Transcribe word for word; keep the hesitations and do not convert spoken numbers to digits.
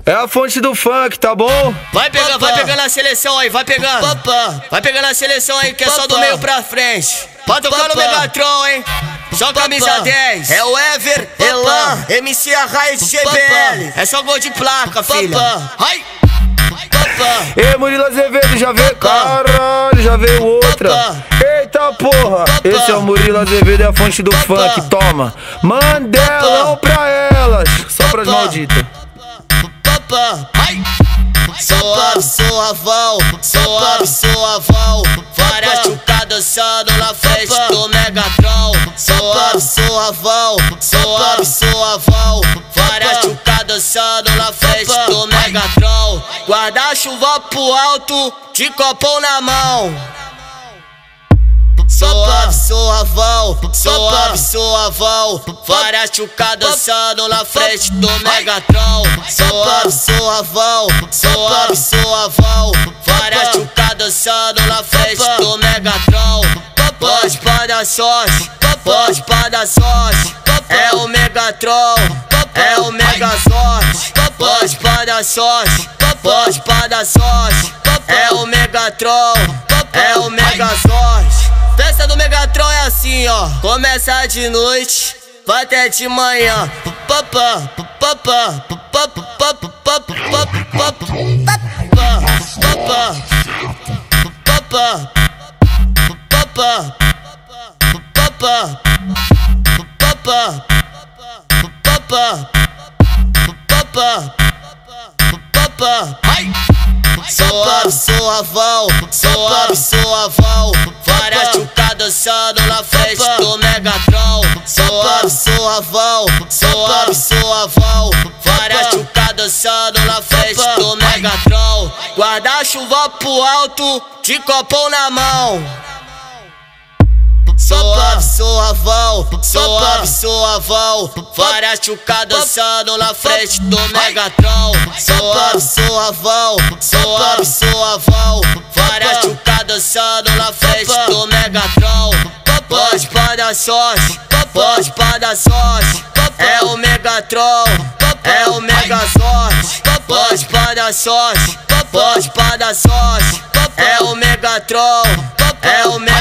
É a fonte do funk, tá bom? Vai pegando, vai pegando a seleção aí, vai pegando. Vai pegando a seleção aí, que é só do meio pra frente. Pode tocar no Megatron, hein? Só camisa dez. É o Ever, Elan, M C Arraia de G B L. É só gol de placa, filha. Ai! Ei, Murilo Azevedo, já veio, caralho, já veio outra. Eita porra, esse é o Murilo Azevedo, é a fonte do funk, toma. Mandelão pra elas, só pras malditas. Suave, suavão, suave, suavão. Várias chucadas dançando na frente do Megatron. Suave, suavão, suave, suavão. Várias chucadas dançando na frente do Megatron. Guarda-chuva pro alto, de copão na mão. Suave, suavão, suave, suavão. Várias chucadas dançando na frente do Megatron. Suave, suavão, suave, suavão. Várias chucadas dançando na frente do Megatron. Pode pra dar sorte, pode pra dar sorte. É o Megatron, é o Megazord. Pode pra dar sorte, pode pra dar sorte. É o Megatron, é o Megazord. Festa do Megatron é assim, ó. Começa de noite, vai até de manhã. Papá, papá, papá, papá, papá, papá, papá, papá, papá, papá, papá, papá, papá, papá. Suave, suavão, suave, suavão. Várias chucadas dançando na frente do Megatron. Suave, suavão, suave, suavão. Várias chucadas dançando na frente do Megatron. Guarda-chuva pro alto, de copão na mão. Suave, suavão, suave, suavão. Várias chucadas dançando na frente do Megatron. Suave, suavão, suave, suavão. Várias chucadas dançando na frente do Megatron. Pode pra dar sorte, pode pra dar sorte. É o Megatron, é o Megazord. Pode pra dar sorte, pode pra dar sorte. É o Megatron, é o Megazord.